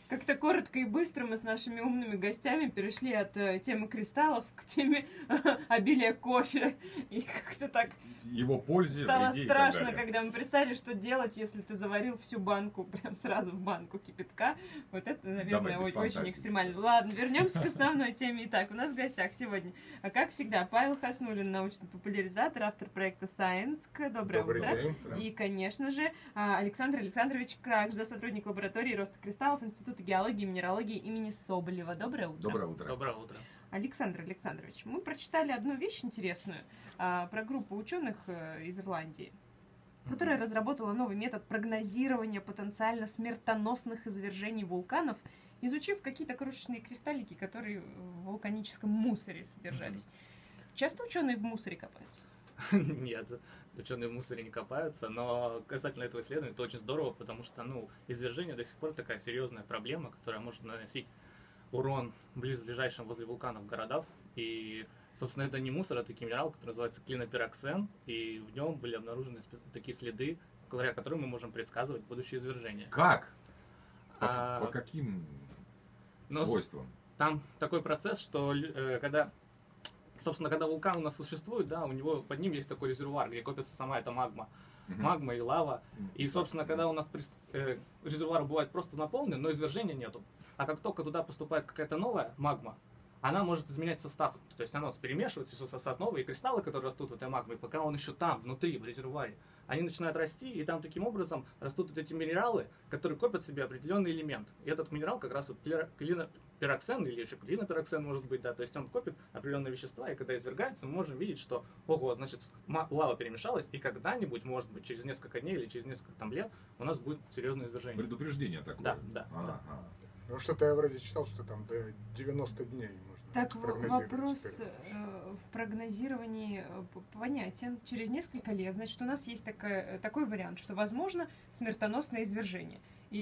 Как-то коротко и быстро мы с нашими умными гостями перешли от темы кристаллов к теме обилия кофе. И как-то так Его пользе, стало вреде и страшно, так далее. когда мы представили, что делать, если ты заварил всю банку, прям сразу в банку кипятка. Вот это, наверное, без очень фантазии. экстремально. Ладно, вернемся к основной теме. Итак, у нас в гостях сегодня, как всегда, Павел Хаснуллин, научный популяризатор, автор проекта Science. Доброе утро. День. И, конечно же, Александр Александрович Кракжда, сотрудник лаборатории роста кристаллов Института геологии и минералогии имени Соболева. Доброе утро. Доброе утро. Доброе утро. Александр Александрович, мы прочитали одну вещь интересную про группу ученых из Ирландии, которая разработала новый метод прогнозирования потенциально смертоносных извержений вулканов, изучив какие-то крошечные кристаллики, которые в вулканическом мусоре содержались. Часто ученые в мусоре копаются? Нет, ученые в мусоре не копаются, но касательно этого исследования это очень здорово, потому что, извержение до сих пор такая серьезная проблема, которая может наносить урон близлежащим возле вулканов городам. И, собственно, это не мусор, а такой минерал, который называется клинопироксен, и в нем были обнаружены такие следы, благодаря которым мы можем предсказывать будущее извержение. Как? А, По каким но свойствам? Там такой процесс, что когда вулкан у нас существует, да, у него под ним есть такой резервуар, где копится сама эта магма. Магма и лава. И, собственно, когда у нас резервуар бывает просто наполнен, но извержения нету. А как только туда поступает какая-то новая магма, она может изменять состав. То есть она перемешивается, все состав новый, и кристаллы, которые растут в этой магме, пока он еще там, внутри, в резервуаре, они начинают расти, и там таким образом растут вот эти минералы, которые копят в себе определенный элемент. И этот минерал как раз вот клинопироксен, или еще клинопироксен может быть, да, то есть он копит определенные вещества, и когда извергается, мы можем видеть, что, ого, значит, лава перемешалась, и когда-нибудь, может быть, через несколько дней или через несколько лет у нас будет серьезное извержение. Предупреждение такое. Да, да, Ага. Ну, что-то я вроде читал, что там до 90 дней можно Так, прогнозировать вопрос теперь. в прогнозировании понятен. Через несколько лет, значит, у нас есть такой вариант, что возможно смертоносное извержение.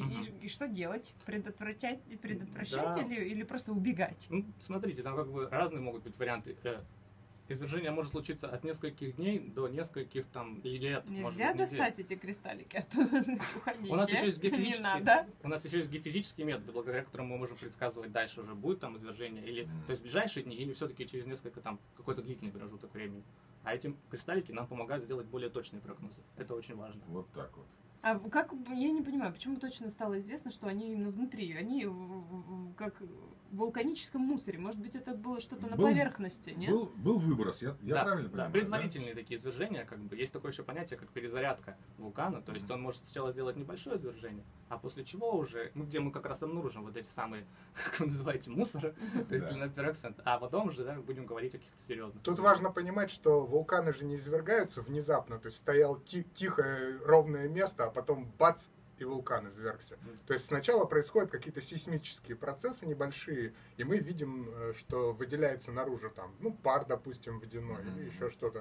И что делать? Предотвращать Да. или просто убегать? Ну, смотрите, там как бы разные могут быть варианты. Извержение может случиться от нескольких дней до нескольких там лет. Нельзя может быть, достать эти кристаллики оттуда. Уходите. У нас еще есть Не геофизические, надо. у нас еще есть геофизические методы, благодаря которым мы можем предсказывать дальше уже будет там извержение, или то есть в ближайшие дни, или все-таки через несколько там какой-то длительный промежуток времени. А эти кристаллики нам помогают сделать более точные прогнозы. Это очень важно. Вот так вот. А как, я не понимаю, почему точно стало известно, что они именно внутри? Они как в вулканическом мусоре. Может быть, это было что-то на поверхности, нет? Был выброс, я Да, правильно понимаю? предварительные такие извержения, как бы есть такое еще понятие, как перезарядка вулкана. То есть он может сначала сделать небольшое извержение, а после чего уже, где мы как раз обнаружим вот эти самые, как вы называете, мусоры, то есть клинопироксен, а потом уже будем говорить о каких-то серьезных. Тут важно понимать, что вулканы же не извергаются внезапно, то есть стоял тихое ровное место, а потом бац, и вулкан извергся. То есть сначала происходят какие-то сейсмические процессы небольшие, и мы видим, что выделяется наружу там, пар, допустим, водяной или еще что-то.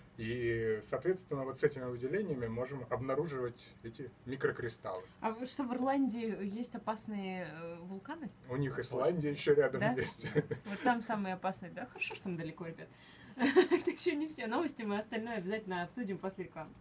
И, соответственно, вот с этими выделениями можем обнаруживать эти микрокристаллы. А что, в Ирландии есть опасные вулканы? У них Исландия еще рядом Да? есть. Вот там самые опасные. Да, хорошо, что мы далеко, ребят. Это еще не все новости, мы остальное обязательно обсудим после рекламы.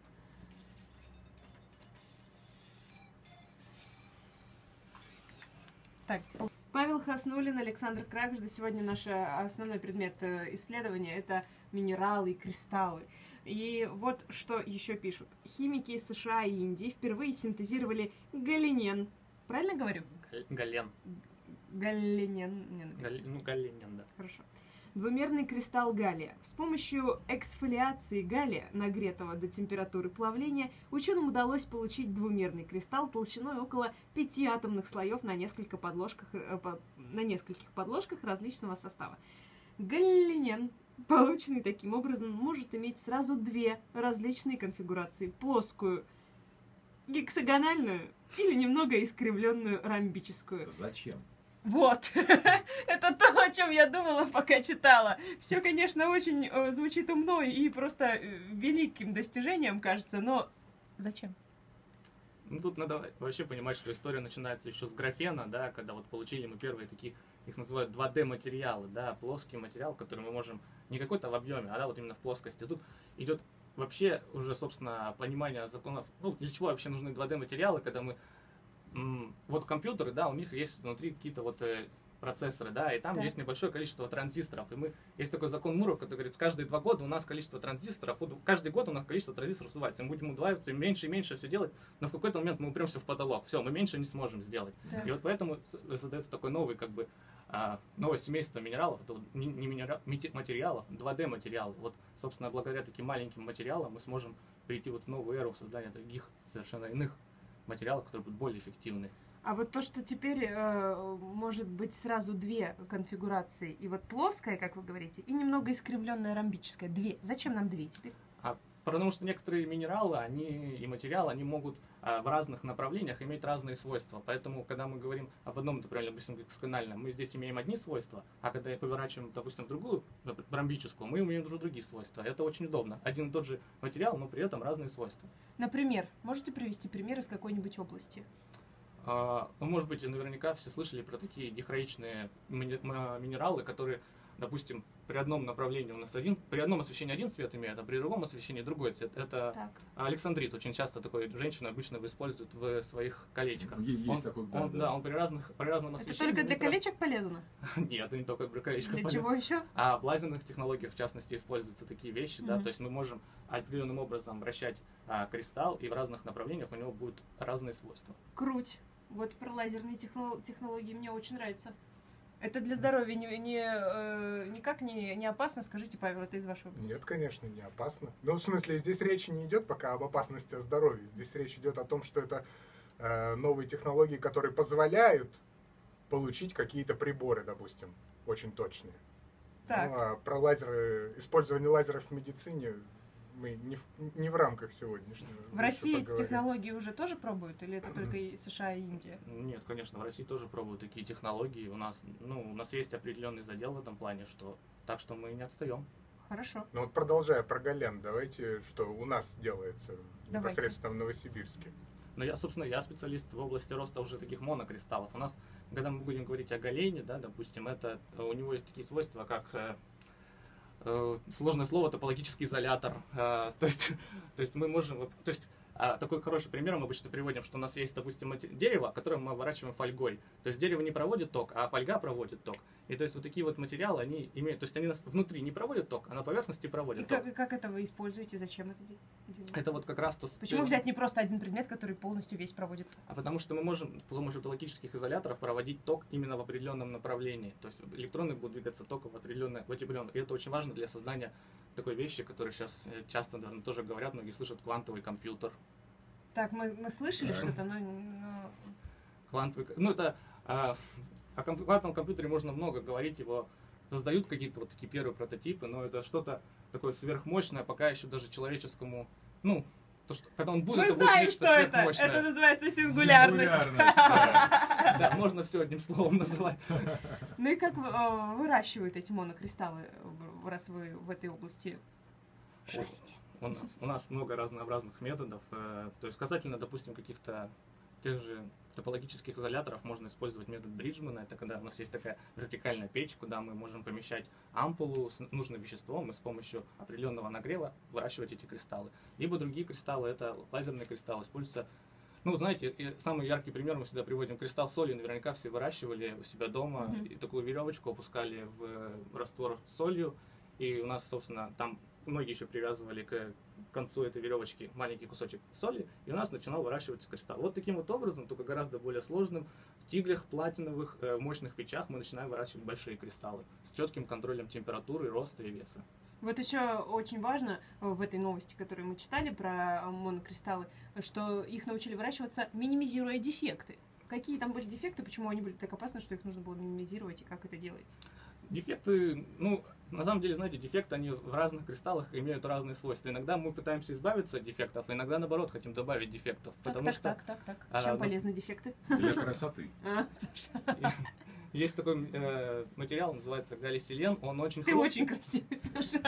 Так, Павел Хаснуллин, Александр Кракжда. Сегодня наш основной предмет исследования – это минералы и кристаллы. И вот что еще пишут. Химики из США и Индии впервые синтезировали галенен. Правильно говорю? Гален. Галенен. Галенен, да. Хорошо. Двумерный кристалл галлия. С помощью эксфолиации галлия, нагретого до температуры плавления, ученым удалось получить двумерный кристалл толщиной около 5 атомных слоев на нескольких подложках различного состава. Галленен, полученный таким образом, может иметь сразу две различные конфигурации: плоскую, гексагональную или немного искривленную ромбическую. Зачем? Вот, это то, о чем я думала, пока читала. Все, конечно, очень звучит умно и просто великим достижением кажется, но зачем? Ну, тут надо вообще понимать, что история начинается еще с графена, да, когда вот получили мы первые такие, их называют 2D материалы, да, плоский материал, который мы можем не какой-то в объеме, а вот именно в плоскости. Тут идет вообще уже, собственно, понимание законов, для чего вообще нужны 2D материалы, когда мы вот компьютеры, да, у них есть внутри какие-то вот процессоры, да, и там Так. есть небольшое количество транзисторов. И есть такой закон Мура, который говорит, каждые 2 года у нас количество транзисторов, вот каждый год у нас количество транзисторов сдувается. Мы будем удваиваться, и меньше все делать, но в какой-то момент мы упремся в потолок. Все, мы меньше не сможем сделать. Да. И вот поэтому создается такой новый, как бы, новое семейство минералов, это вот материалов, 2D-материалы. Вот, собственно, благодаря таким маленьким материалам мы сможем перейти вот в новую эру создания других, совершенно иных материалов, которые будут более эффективны. А вот то, что теперь может быть сразу 2 конфигурации, и вот плоская, как вы говорите, и немного искривленная ромбическая. 2. Зачем нам 2 теперь? Потому что некоторые минералы и материалы, они могут в разных направлениях иметь разные свойства. Поэтому, когда мы говорим об одном направлении, допустим, гексагональном, мы здесь имеем одни свойства, а когда поворачиваем, допустим, в другую, ромбическую, мы имеем уже другие свойства. Это очень удобно. Один и тот же материал, но при этом разные свойства. Например, можете привести пример из какой-нибудь области? Может быть, наверняка все слышали про такие дихроичные минералы, которые, допустим, при одном направлении у нас при одном освещении один цвет имеет, а при другом освещении другой цвет. Это Так. александрит. Очень часто такой женщины обычно его используют в своих колечках. Есть такой, да. Он при разном Это освещении. только для колечек полезно? Нет, не только для колечков. Для чего еще? А в лазерных технологиях, в частности, используются такие вещи, да, Мгм. то есть мы можем определенным образом вращать кристалл, и в разных направлениях у него будут разные свойства. Круть. Вот про лазерные технологии мне очень нравится. Это для здоровья никак не опасно? Скажите, Павел, это из вашего области. Нет, конечно, не опасно. Ну, в смысле, здесь речь не идет пока об опасности здоровья. Здесь речь идет о том, что это новые технологии, которые позволяют получить какие-то приборы, допустим, очень точные. Так. Ну, а про использование лазеров в медицине мы не в рамках сегодняшнего. В России эти поговорим. технологии уже тоже пробуют? Или это только и США и Индия? Нет, конечно, в России тоже пробуют такие технологии. У нас есть определенный задел в этом плане, так что мы не отстаем. Хорошо. Ну вот продолжая про Гален, давайте, что у нас делается Давайте. непосредственно в Новосибирске. Но я специалист в области роста уже таких монокристаллов. У нас, когда мы будем говорить о галене, да, допустим, у него есть такие свойства, как сложное слово топологический изолятор. То есть мы можем, такой хороший пример мы обычно приводим, что у нас есть, допустим, дерево, которое мы оборачиваем фольгой. То есть дерево не проводит ток, а фольга проводит ток. И то есть вот такие вот материалы, они имеют, то есть они нас внутри не проводят ток, а на поверхности проводят И ток. как это вы используете? Зачем это делаете? Это вот как раз то... Почему взять не просто один предмет, который полностью весь проводит ток? А потому что мы можем с помощью топологических изоляторов проводить ток именно в определенном направлении. То есть электроны будут двигаться током в определенное. И это очень важно для создания такой вещи, которую сейчас часто, наверное, тоже говорят, многие слышат, квантовый компьютер. Так, мы слышали что-то, но... Квантовый... О квантовом компьютере можно много говорить, его создают какие-то вот такие первые прототипы, но это что-то такое сверхмощное, пока еще даже человеческому, когда он будет, Мы это будет знаем, нечто что это. сверхмощное. Это называется сингулярность. Да. Да, можно все одним словом называть. Ну и как выращивают эти монокристаллы, раз вы в этой области шарите? У нас много разнообразных методов. То есть касательно, допустим, каких-то тех же топологических изоляторов можно использовать метод Бриджмана. Это когда у нас есть такая вертикальная печь, куда мы можем помещать ампулу с нужным веществом и с помощью определенного нагрева выращивать эти кристаллы. Либо другие кристаллы, это лазерные кристаллы, используются. Знаете, самый яркий пример мы всегда приводим кристалл соли. Наверняка все выращивали у себя дома и такую веревочку опускали в раствор с солью. И у нас, собственно, там многие еще привязывали к концу этой веревочки маленький кусочек соли, и у нас начинал выращиваться кристалл. Вот таким вот образом, только гораздо более сложным, в тиглях, платиновых, мощных печах мы начинаем выращивать большие кристаллы с четким контролем температуры, роста и веса. Вот еще очень важно в этой новости, которую мы читали про монокристаллы, что их научили выращиваться, минимизируя дефекты. Какие там были дефекты, почему они были так опасны, что их нужно было минимизировать, и как это делается? Дефекты, на самом деле, знаете, дефекты, они в разных кристаллах имеют разные свойства. Иногда мы пытаемся избавиться от дефектов, а иногда, наоборот, хотим добавить дефектов. Так. Чем полезны дефекты? Для красоты. Саша, Есть такой материал, называется галлисилен, он очень ты хрупкий. очень красивый, Саша.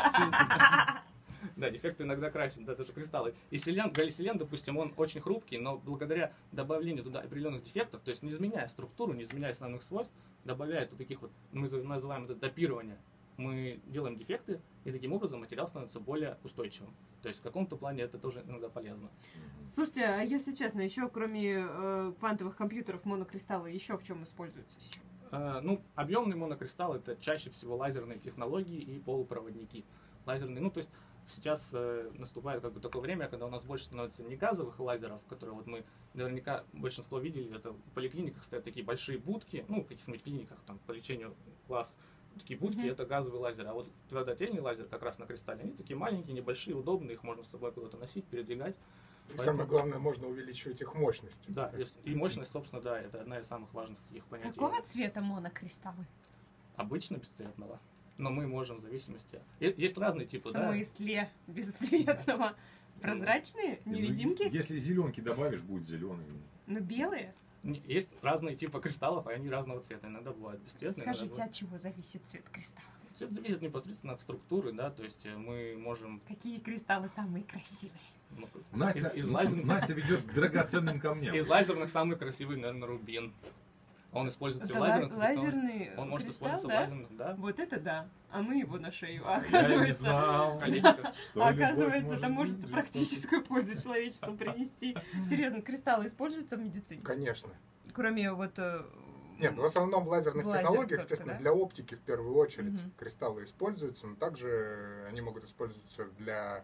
Да, дефекты иногда красят, да, тоже кристаллы. И галлисилен, допустим, он очень хрупкий, но благодаря добавлению туда определенных дефектов, то есть не изменяя структуру, не изменяя основных свойств, добавляя вот таких вот, мы называем это допирование. Мы делаем дефекты, И таким образом материал становится более устойчивым. То есть в каком-то плане это тоже иногда полезно. Слушайте, а если честно, еще кроме квантовых компьютеров, монокристаллы еще в чем используются? Ну, объемный монокристалл — это чаще всего лазерные технологии и полупроводники. Лазерные, ну, то есть сейчас наступает как бы такое время, когда у нас больше становится не газовых лазеров, которые вот мы наверняка большинство видели, это в поликлиниках стоят такие большие будки, ну, в каких-нибудь клиниках там по лечению глаз, такие будки, это газовый лазер, а вот твердотельный лазер как раз на кристалле, они такие маленькие, небольшие, удобные, их можно с собой куда-то носить, передвигать. И самое главное, можно увеличивать их мощность. Да, и мощность, собственно, да, это одна из самых важных таких понятий. Какого цвета монокристаллы? Обычно бесцветного. Но мы можем в зависимости... Есть разные типы, В да? смысле бесцветного? Прозрачные? Невидимки? Если зеленки добавишь, будет зеленый. Ну, белые? Есть разные типы кристаллов, и они разного цвета. Иногда бывают бесцветные. Скажите, от чего зависит цвет кристаллов? Цвет зависит непосредственно от структуры, да, то есть мы можем... Какие кристаллы самые красивые? Настя, из лазерных... Настя ведет к драгоценным камням. Из лазерных самый красивый, наверное, рубин. Он используется Это в лазерных лазерный Он может кристалл, использоваться да? в лазерных, да. Вот это да. А мы его на шею. А Я не оказывается, знал, Колечко. что оказывается, любовь это может быть практическую пользу человечеству принести. Серьезно, кристаллы используются в медицине? Конечно. Кроме вот... Нет, в основном в лазерных В лазерах технологиях, только, естественно, да? для оптики в первую очередь Мгм. кристаллы используются, но также они могут использоваться для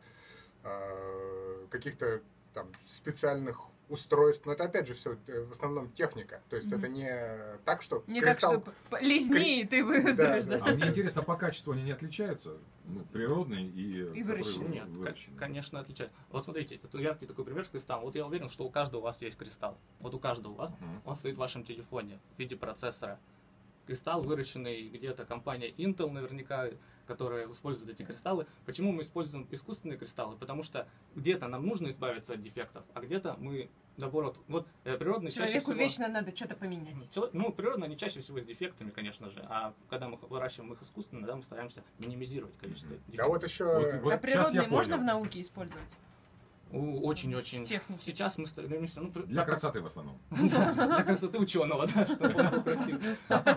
каких-то там специальных устройств. Но это опять же все в основном техника. То есть Мгм. это не так, что Не кристалл... так, что лизни, и ты выздоровеешь, Да, да? А мне интересно, по качеству они не отличаются? Ну, природные и выращенные. Нет, выращенные. конечно, отличает. Вот смотрите, это яркий такой пример с кристаллом. Вот я уверен, что у каждого у вас есть кристалл. Вот у каждого у вас. Мгм. Он стоит в вашем телефоне в виде процессора. Кристалл, выращенный где-то компания Intel наверняка, которая использует эти кристаллы. Почему мы используем искусственные кристаллы? Потому что где-то нам нужно избавиться от дефектов, а где-то мы, наоборот, вот природные чаще Человеку всего... вечно надо что-то поменять. Ну, природно они чаще всего с дефектами, конечно же, а когда мы выращиваем их искусственно, да, мы стараемся минимизировать количество дефектов. А вот еще... Вот А сейчас я природные можно понял. в науке использовать? Очень-очень. В технике. Сейчас мы стремимся... Ну, Для красоты в основном. для красоты ученого, да, чтобы он был красивый.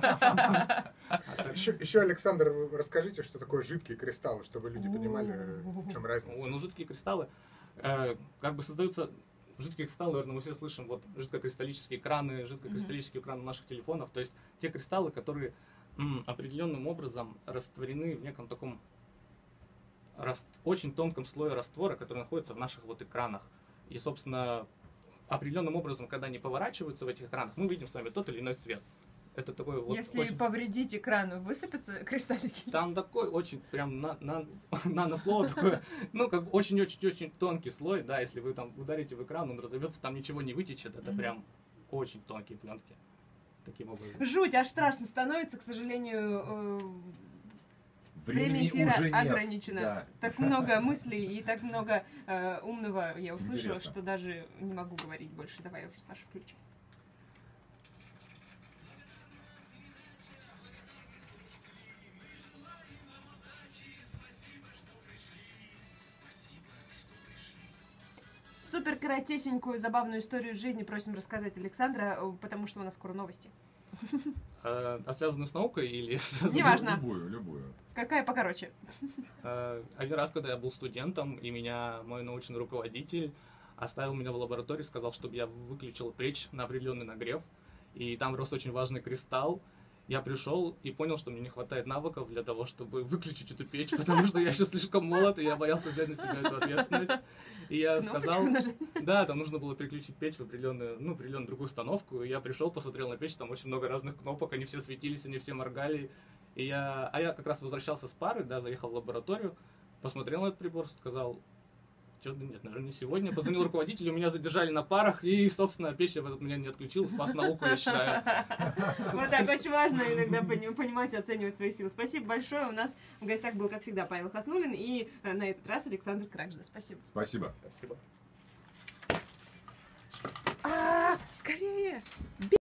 Еще, Александр, вы расскажите, что такое жидкие кристаллы, чтобы люди понимали, в чем разница. Ой, ну жидкие кристаллы, как бы создаются жидкие кристаллы, наверное, мы все слышим, вот жидкокристаллические экраны, жидкокристаллические экраны наших телефонов, то есть те кристаллы, которые определенным образом растворены в неком таком очень тонком слое раствора, который находится в наших вот экранах. И, собственно, определенным образом, когда они поворачиваются в этих экранах, мы видим с вами тот или иной цвет. Это такой вот Если очень... повредить экран, высыпятся кристаллики? Там такой очень прям нанослой такое, ну как бы очень-очень-очень тонкий слой, да, если вы там ударите в экран, он разовьется, там ничего не вытечет, это прям очень тонкие пленки. Таким образом. Жуть, аж страшно становится, к сожалению, время Времени эфира уже нет. ограничено. Да. Так много мыслей и так много умного я услышала, Интересно. что даже не могу говорить больше. Давай уже, Саша, включай. Супер коротесенькую забавную историю жизни просим рассказать Александра, потому что у нас скоро новости. А связанную с наукой или с... Неважно. Любую. Какая покороче? Один раз, когда я был студентом, и меня мой научный руководитель оставил меня в лаборатории, сказал, чтобы я выключил печь на определенный нагрев, и там рос очень важный кристалл. Я пришел и понял, что мне не хватает навыков для того, чтобы выключить эту печь, потому что я еще слишком молод, и я боялся взять на себя эту ответственность. И я сказал, да, там нужно было переключить печь в определенную другую установку. И я пришел, посмотрел на печь, там очень много разных кнопок, они все светились, они все моргали. А я как раз возвращался с пары, да, заехал в лабораторию, посмотрел на этот прибор, сказал, что-то нет, наверное, не сегодня. Позвонил руководителю, меня задержали на парах, и, собственно, печь я в этот момент не отключил, спас науку, я считаю. Вот так очень важно иногда понимать и оценивать свои силы. Спасибо большое. У нас в гостях был, как всегда, Павел Хаснуллин, и на этот раз Александр Кракжда. Спасибо. Спасибо. Спасибо. Скорее!